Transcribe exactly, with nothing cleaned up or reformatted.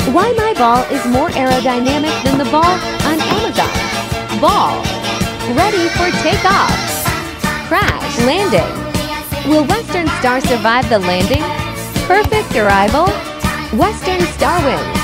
Why my ball is more aerodynamic than the ball on Amazon. Ball. Ready for takeoff. Crash. Landing. Will Western Star survive the landing? Perfect arrival. Western Star wins.